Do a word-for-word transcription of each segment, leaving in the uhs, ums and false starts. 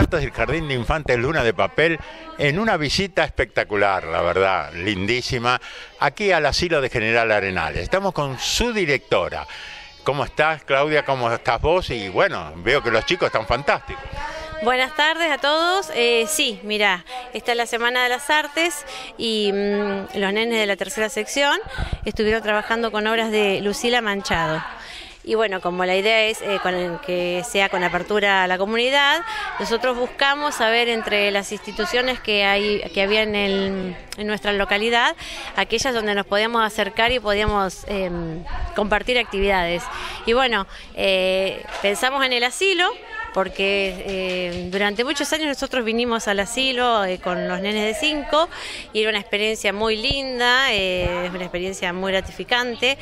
fotos del Jardín de Infantes Luna de Papel en una visita espectacular, la verdad, lindísima, aquí al asilo de General Arenales. Estamos con su directora. ¿Cómo estás, Claudia? ¿Cómo estás vos? Y bueno, veo que los chicos están fantásticos. Buenas tardes a todos. Eh, sí, mirá, esta es la Semana de las Artes y mmm, los nenes de la tercera sección estuvieron trabajando con obras de Lucila Manchado. Y bueno, como la idea es eh, con el, que sea con apertura a la comunidad, nosotros buscamos saber entre las instituciones que hay que había en, el, en nuestra localidad, aquellas donde nos podíamos acercar y podíamos eh, compartir actividades. Y bueno, eh, pensamos en el asilo, porque eh, durante muchos años nosotros vinimos al asilo eh, con los nenes de cinco y era una experiencia muy linda, eh, una experiencia muy gratificante.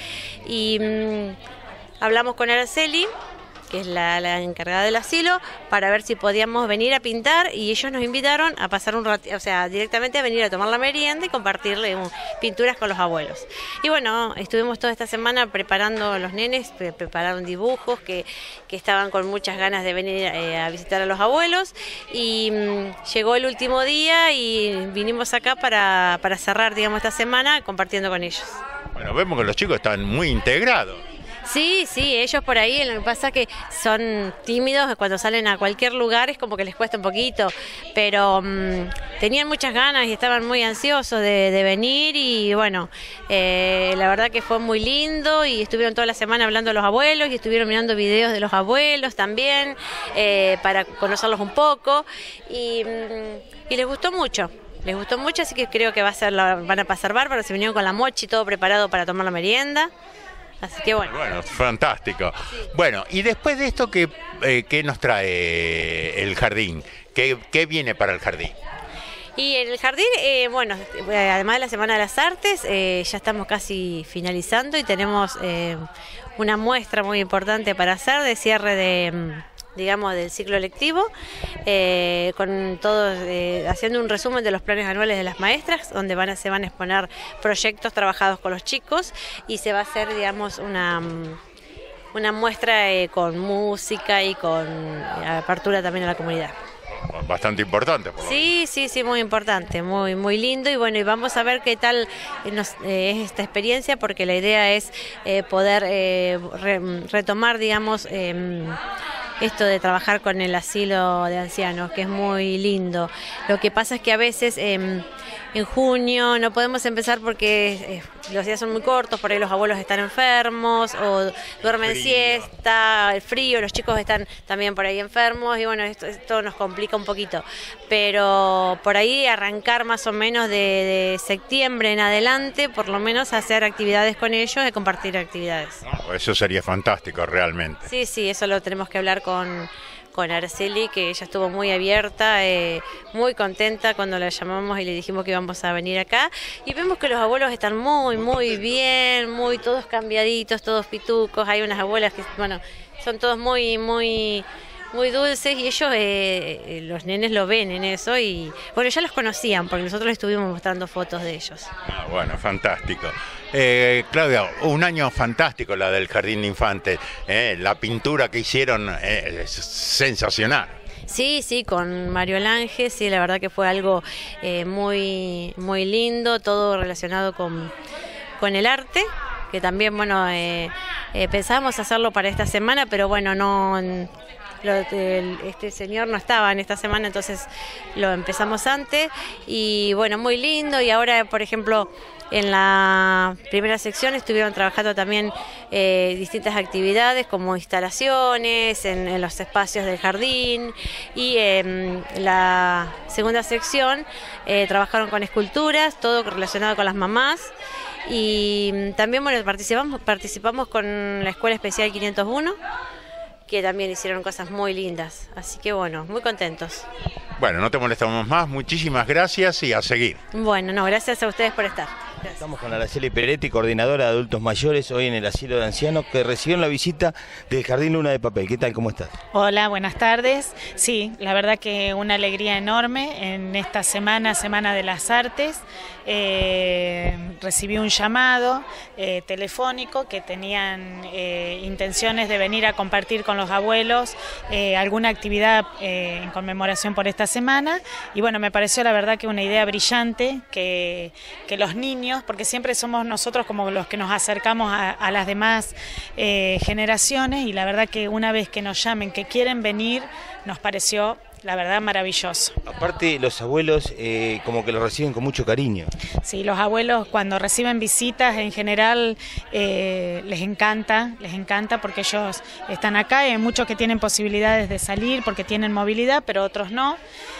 Y mmm, hablamos con Araceli, que es la, la encargada del asilo, para ver si podíamos venir a pintar, y ellos nos invitaron a pasar un rato, o sea, directamente a venir a tomar la merienda y compartirle un, pinturas con los abuelos. Y bueno, estuvimos toda esta semana preparando los nenes, pre prepararon dibujos que, que estaban con muchas ganas de venir eh, a visitar a los abuelos, y mmm, llegó el último día y vinimos acá para, para cerrar, digamos, esta semana compartiendo con ellos. Bueno, vemos que los chicos están muy integrados. Sí, sí, ellos por ahí, lo que pasa es que son tímidos, cuando salen a cualquier lugar es como que les cuesta un poquito, pero mmm, tenían muchas ganas y estaban muy ansiosos de, de venir, y bueno, eh, la verdad que fue muy lindo, y estuvieron toda la semana hablando de los abuelos y estuvieron mirando videos de los abuelos también, eh, para conocerlos un poco, y, mmm, y les gustó mucho. Les gustó mucho, así que creo que va a ser la, van a pasar bárbaro. Se vinieron con la mochi, todo preparado para tomar la merienda. Así que bueno. Bueno, fantástico. Sí. Bueno, y después de esto, ¿qué, eh, qué nos trae el jardín? ¿Qué, qué viene para el jardín? Y en el jardín, eh, bueno, además de la Semana de las Artes, eh, ya estamos casi finalizando y tenemos eh, una muestra muy importante para hacer de cierre de, digamos, del ciclo lectivo, eh, con todos, eh, haciendo un resumen de los planes anuales de las maestras, donde van a, se van a exponer proyectos trabajados con los chicos, y se va a hacer, digamos, una, una muestra eh, con música y con apertura también a la comunidad. Bastante importante. Por sí, sí, sí, muy importante, muy muy lindo, y bueno, y vamos a ver qué tal nos, eh, es esta experiencia, porque la idea es eh, poder eh, re, retomar, digamos, eh, esto de trabajar con el asilo de ancianos, que es muy lindo. Lo que pasa es que a veces eh, en junio no podemos empezar porque eh, los días son muy cortos, por ahí los abuelos están enfermos o duermen frío. siesta, el frío, los chicos están también por ahí enfermos, y bueno, esto, esto nos complica un poquito. Pero por ahí arrancar más o menos de, de septiembre en adelante, por lo menos hacer actividades con ellos y compartir actividades. No, eso sería fantástico realmente. Sí, sí, eso lo tenemos que hablar con... con Araceli, que ella estuvo muy abierta, eh, muy contenta cuando la llamamos y le dijimos que íbamos a venir acá, y vemos que los abuelos están muy, muy bien, muy todos cambiaditos, todos pitucos. Hay unas abuelas que, bueno, son todos muy, muy, muy dulces, y ellos, eh, los nenes lo ven en eso, y bueno, ya los conocían porque nosotros les estuvimos mostrando fotos de ellos. Ah, bueno, fantástico. Eh, Claudia, un año fantástico la del Jardín de Infantes, eh, la pintura que hicieron eh, es sensacional. Sí, sí, con Mario Lange, sí, la verdad que fue algo eh, muy, muy lindo, todo relacionado con, con el arte, que también, bueno, eh, eh, pensábamos hacerlo para esta semana, pero bueno, no... Lo, el, este señor no estaba en esta semana, entonces lo empezamos antes, y bueno, muy lindo. Y ahora, por ejemplo, en la primera sección estuvieron trabajando también eh, distintas actividades como instalaciones en, en los espacios del jardín, y en eh, la segunda sección eh, trabajaron con esculturas, todo relacionado con las mamás. Y también, bueno, participamos, participamos con la Escuela Especial quinientos uno, que también hicieron cosas muy lindas, así que bueno, muy contentos. Bueno, no te molestamos más, muchísimas gracias y a seguir. Bueno, no, gracias a ustedes por estar. Gracias. Estamos con Araceli Peretti, coordinadora de adultos mayores, hoy en el asilo de ancianos, que recibieron la visita del Jardín Luna de Papel. ¿Qué tal? ¿Cómo estás? Hola, buenas tardes. Sí, la verdad que una alegría enorme en esta semana, Semana de las Artes. Eh, recibí un llamado eh, telefónico que tenían eh, intenciones de venir a compartir con los abuelos eh, alguna actividad eh, en conmemoración por esta semana, y bueno, me pareció la verdad que una idea brillante que, que los niños, porque siempre somos nosotros como los que nos acercamos a, a las demás eh, generaciones, y la verdad que una vez que nos llamen que quieren venir, nos pareció la verdad maravilloso. Aparte, los abuelos eh, como que lo reciben con mucho cariño. Sí, los abuelos cuando reciben visitas en general eh, les encanta, les encanta porque ellos están acá, hay muchos que tienen posibilidades de salir porque tienen movilidad, pero otros no.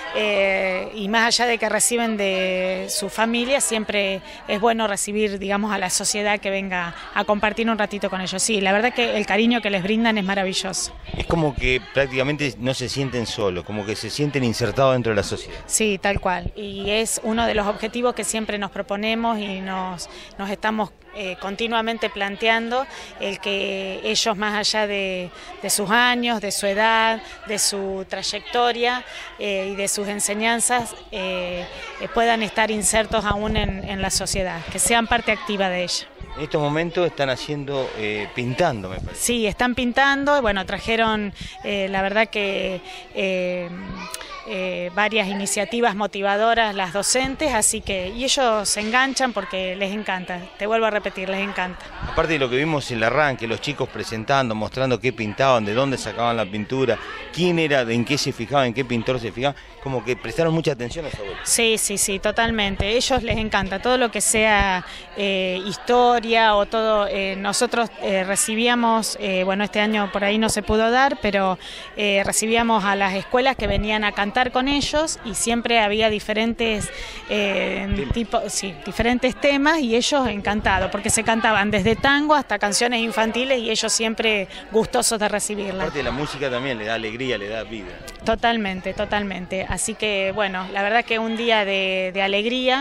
Eh, y más allá de que reciben de su familia, siempre es bueno recibir, digamos, a la sociedad que venga a compartir un ratito con ellos. Sí, la verdad que el cariño que les brindan es maravilloso. Es como que prácticamente no se sienten solos, como que se sienten insertados dentro de la sociedad. Sí, tal cual. Y es uno de los objetivos que siempre nos proponemos y nos, nos estamos eh, continuamente planteando, el que ellos, más allá de, de sus años, de su edad, de su trayectoria eh, y de sus enseñanzas, eh, eh, puedan estar insertos aún en, en la sociedad, que sean parte activa de ella. En estos momentos están haciendo, eh, pintando, me parece. Sí, están pintando, bueno, trajeron, eh, la verdad que eh, eh, varias iniciativas motivadoras las docentes, así que, y ellos se enganchan porque les encanta, te vuelvo a repetir, les encanta. Aparte de lo que vimos en el arranque, los chicos presentando, mostrando qué pintaban, de dónde sacaban la pintura, quién era, en qué se fijaban, en qué pintor se fijaban, como que prestaron mucha atención a los abuelos. Sí, sí, sí, totalmente. Ellos les encanta todo lo que sea eh, historia o todo. Eh, nosotros eh, recibíamos, eh, bueno, este año por ahí no se pudo dar, pero eh, recibíamos a las escuelas que venían a cantar con ellos y siempre había diferentes, eh, tipo, sí, diferentes temas y ellos encantados, porque se cantaban desde tango hasta canciones infantiles y ellos siempre gustosos de recibirlas. Aparte de la música también le da alegría, le da vida. Totalmente, totalmente. Así que, bueno, la verdad que un día de, de alegría.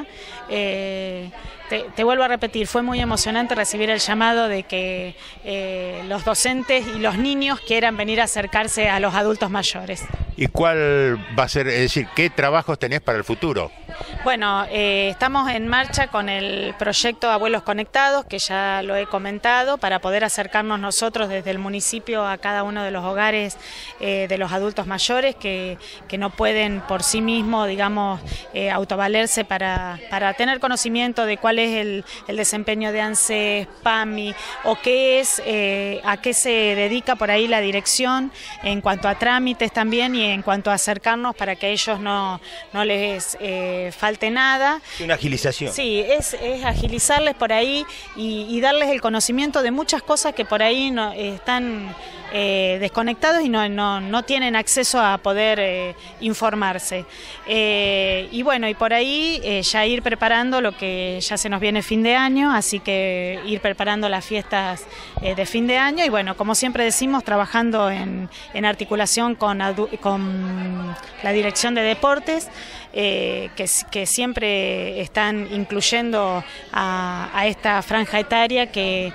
Eh, te, te vuelvo a repetir, fue muy emocionante recibir el llamado de que eh, los docentes y los niños quieran venir a acercarse a los adultos mayores. ¿Y cuál va a ser, es decir, qué trabajos tenés para el futuro? Bueno, eh, estamos en marcha con el proyecto Abuelos Conectados, que ya lo he comentado, para poder acercarnos nosotros desde el municipio a cada uno de los hogares eh, de los adultos mayores que, que no pueden por sí mismos, digamos, eh, autovalerse para, para tener conocimiento de cuál es el, el desempeño de ANSES, PAMI, o qué es, eh, a qué se dedica por ahí la dirección en cuanto a trámites también y en cuanto a acercarnos para que a ellos no, no les eh, falte nada. Una agilización. Sí, es, es agilizarles por ahí y, y darles el conocimiento de muchas cosas que por ahí no, eh, están eh, desconectados y no, no, no tienen acceso a poder eh, informarse. Eh, y bueno, y por ahí eh, ya ir preparando lo que ya se nos viene fin de año, así que ir preparando las fiestas eh, de fin de año y bueno, como siempre decimos, trabajando en, en articulación con, con la Dirección de Deportes, eh, que, que siempre están incluyendo a, a esta franja etaria que eh,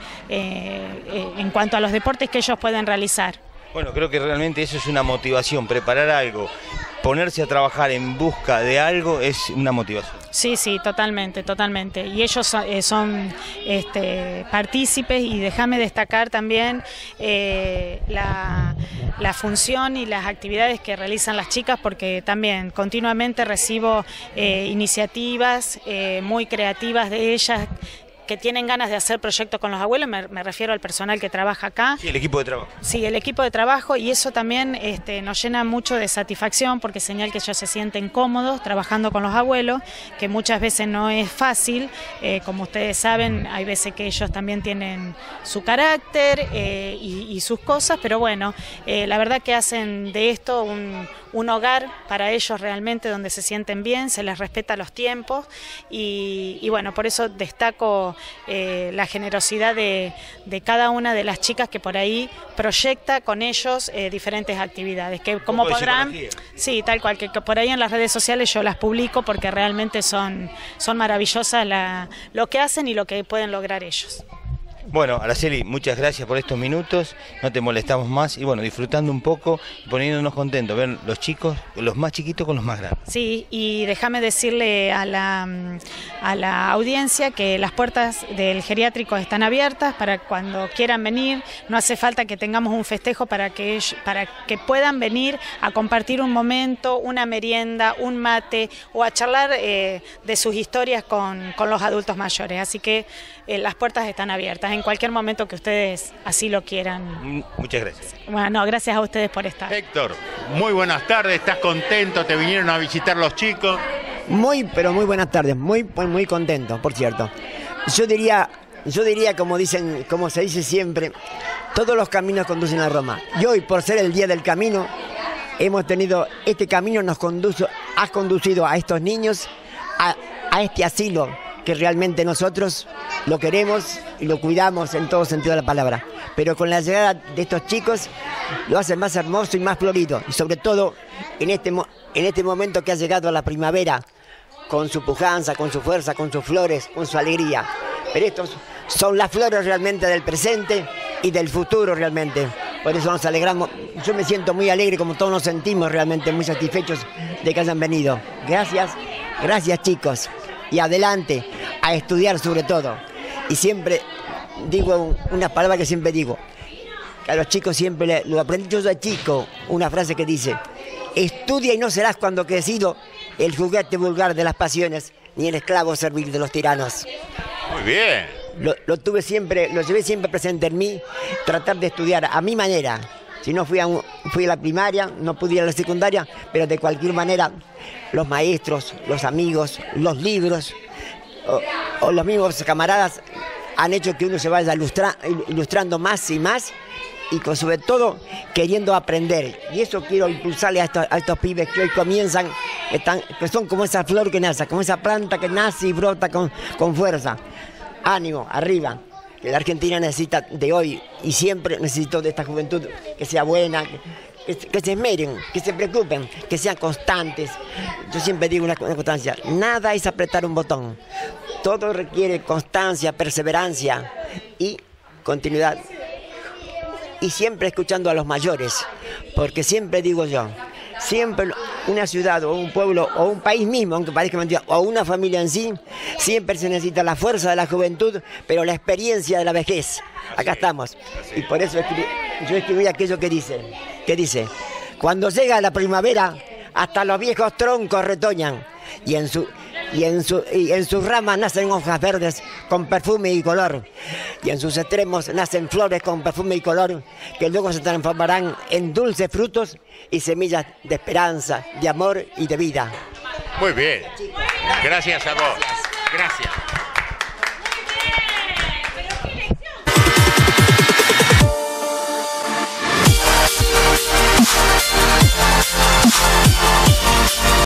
eh, en cuanto a los deportes que ellos pueden realizar. Bueno, creo que realmente eso es una motivación, preparar algo, ponerse a trabajar en busca de algo es una motivación. Sí, sí, totalmente, totalmente. Y ellos son, eh, son este, partícipes y déjame destacar también eh, la, la función y las actividades que realizan las chicas porque también continuamente recibo eh, iniciativas eh, muy creativas de ellas que tienen ganas de hacer proyectos con los abuelos, me, me refiero al personal que trabaja acá. Sí, el equipo de trabajo. Sí, el equipo de trabajo y eso también este, nos llena mucho de satisfacción porque es señal que ellos se sienten cómodos trabajando con los abuelos, que muchas veces no es fácil, eh, como ustedes saben, hay veces que ellos también tienen su carácter eh, y, y sus cosas, pero bueno, eh, la verdad que hacen de esto un, un hogar para ellos realmente donde se sienten bien, se les respeta los tiempos y, y bueno, por eso destaco viendo eh, la generosidad de, de cada una de las chicas que por ahí proyecta con ellos eh, diferentes actividades, que como podrán, sí, tal cual, que, que por ahí en las redes sociales yo las publico porque realmente son, son maravillosas la, lo que hacen y lo que pueden lograr ellos. Bueno, Araceli, muchas gracias por estos minutos, no te molestamos más y bueno, disfrutando un poco y poniéndonos contentos, ver los chicos, los más chiquitos con los más grandes. Sí, y déjame decirle a la, a la audiencia que las puertas del geriátrico están abiertas para cuando quieran venir, no hace falta que tengamos un festejo para que, para que puedan venir a compartir un momento, una merienda, un mate o a charlar eh, de sus historias con, con los adultos mayores, así que eh, las puertas están abiertas en cualquier momento que ustedes así lo quieran. Muchas gracias. Bueno, no, gracias a ustedes por estar. Héctor, muy buenas tardes, ¿estás contento? ¿Te vinieron a visitar los chicos? Muy, pero muy buenas tardes, muy, muy contento, por cierto. Yo diría, yo diría como dicen, como se dice siempre, todos los caminos conducen a Roma. Y hoy, por ser el día del camino, hemos tenido, este camino nos conduce, ha conducido a estos niños, a, a este asilo, que realmente nosotros lo queremos y lo cuidamos en todo sentido de la palabra. Pero con la llegada de estos chicos lo hacen más hermoso y más florido. Y sobre todo en este, en este momento que ha llegado a la primavera, con su pujanza, con su fuerza, con sus flores, con su alegría. Pero estos son las flores realmente del presente y del futuro realmente. Por eso nos alegramos. Yo me siento muy alegre, como todos nos sentimos realmente muy satisfechos de que hayan venido. Gracias, gracias chicos. Y adelante, a estudiar sobre todo. Y siempre digo una palabra que siempre digo, que a los chicos siempre lo aprendí yo de chico, una frase que dice, estudia y no serás cuando crecido el juguete vulgar de las pasiones, ni el esclavo servil de los tiranos. Muy bien. Lo, lo tuve siempre, lo llevé siempre presente en mí, tratar de estudiar a mi manera. Si no fui a, un, fui a la primaria, no pude ir a la secundaria, pero de cualquier manera, los maestros, los amigos, los libros, o, o los mismos camaradas han hecho que uno se vaya ilustra, ilustrando más y más, y con, sobre todo queriendo aprender. Y eso quiero impulsarle a estos, a estos pibes que hoy comienzan, están, que son como esa flor que nace, como esa planta que nace y brota con, con fuerza. Ánimo, arriba. Que la Argentina necesita de hoy y siempre necesito de esta juventud que sea buena, que, que se esmeren, que se preocupen, que sean constantes. Yo siempre digo una, una constancia, nada es apretar un botón, todo requiere constancia, perseverancia y continuidad. Y siempre escuchando a los mayores, porque siempre digo yo, siempre una ciudad o un pueblo o un país mismo, aunque parezca mentira, o una familia en sí, siempre se necesita la fuerza de la juventud, pero la experiencia de la vejez. Acá estamos. Y por eso escribí, yo escribí aquello que dice, que dice, cuando llega la primavera, hasta los viejos troncos retoñan, y en su y en, su, y en sus ramas nacen hojas verdes con perfume y color, y en sus extremos nacen flores con perfume y color, que luego se transformarán en dulces frutos y semillas de esperanza, de amor y de vida. Muy bien. Gracias a vos. Gracias.